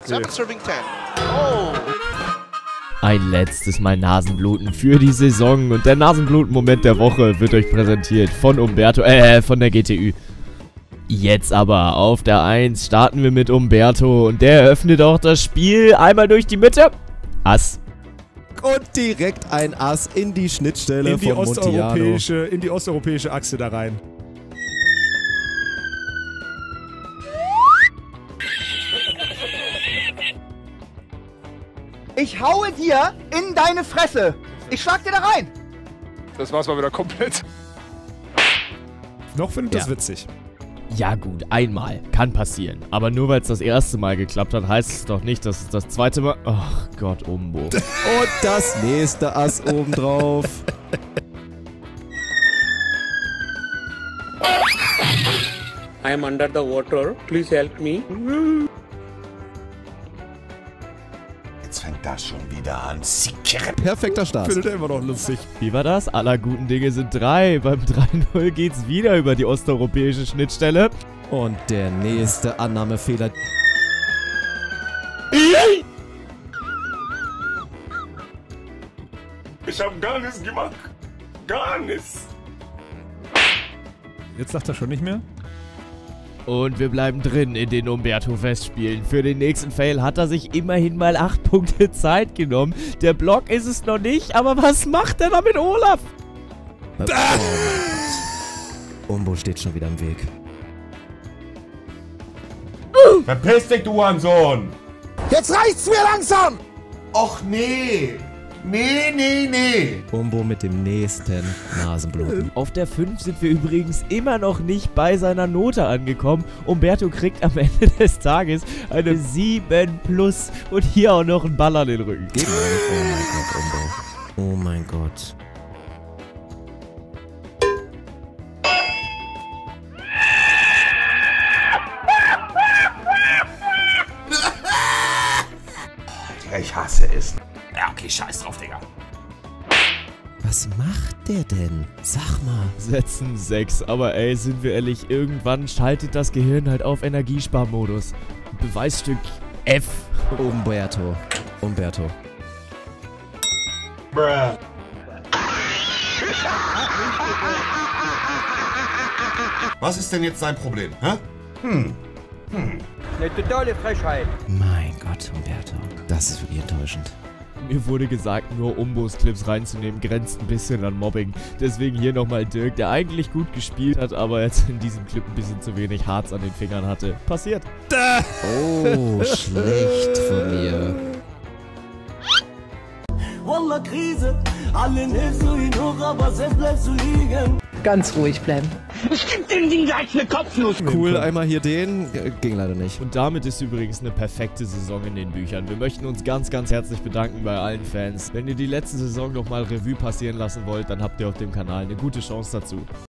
7 serving 10. Oh! Ein letztes Mal Nasenbluten für die Saison und der Nasenbluten-Moment der Woche wird euch präsentiert von Umberto, von der GTÜ. Jetzt aber auf der 1 starten wir mit Umberto und der eröffnet auch das Spiel einmal durch die Mitte. Ass. Und direkt ein Ass in die Schnittstelle von Montiano. In die osteuropäische Achse da rein. Ich haue dir in deine Fresse. Ich schlag dir da rein. Das war's mal wieder komplett. Noch finde ich das witzig. Ja gut, einmal. Kann passieren. Aber nur weil es das erste Mal geklappt hat, heißt es doch nicht, dass es das zweite Mal... Ach Gott, Umbo. Und das nächste Ass obendrauf. I am under the water. Please help me. Jetzt fängt das schon wieder an. Perfekter Start. Findet er immer noch lustig. Wie war das? Aller guten Dinge sind 3. Beim 3-0 geht's wieder über die osteuropäische Schnittstelle. Und der nächste Annahmefehler. Ich hab gar nichts gemacht. Gar nichts. Jetzt sagt er schon nicht mehr. Und wir bleiben drin in den Umberto-Festspielen. Für den nächsten Fail hat er sich immerhin mal 8 Punkte Zeit genommen. Der Block ist es noch nicht, aber was macht er da mit Olaf? Oh mein Gott. Umbo steht schon wieder im Weg. Verpiss dich, du Hurensohn. Jetzt reicht's mir langsam. Och nee. Nee. Umbo mit dem nächsten Nasenbluten. Auf der 5 sind wir übrigens immer noch nicht bei seiner Note angekommen. Umberto kriegt am Ende des Tages eine 7+. Und hier auch noch ein Ball an den Rücken. Oh mein Gott, Umbo. Oh mein Gott. Ich hasse es. Ja, okay, scheiß drauf, Digga. Was macht der denn? Sag mal. Setzen 6. Aber ey, sind wir ehrlich, irgendwann schaltet das Gehirn halt auf Energiesparmodus. Beweisstück F. Umberto. Bruh. Was ist denn jetzt dein Problem, hä? Eine totale Frechheit. Mein Gott, Umberto. Das ist wirklich enttäuschend. Mir wurde gesagt, nur Umbos Clips reinzunehmen, grenzt ein bisschen an Mobbing. Deswegen hier nochmal Dirk, der eigentlich gut gespielt hat, aber jetzt in diesem Clip ein bisschen zu wenig Harz an den Fingern hatte. Passiert. Oh, schlecht von mir. Wallah Krise, allen hilfst du ihn hoch, aber selbst bleibst du liegen. Ganz ruhig bleiben. Ich geb dem Ding gleich eine Kopfnuss. Cool, einmal hier den. Ging leider nicht. Und damit ist übrigens eine perfekte Saison in den Büchern. Wir möchten uns ganz, ganz herzlich bedanken bei allen Fans. Wenn ihr die letzte Saison nochmal Revue passieren lassen wollt, dann habt ihr auf dem Kanal eine gute Chance dazu.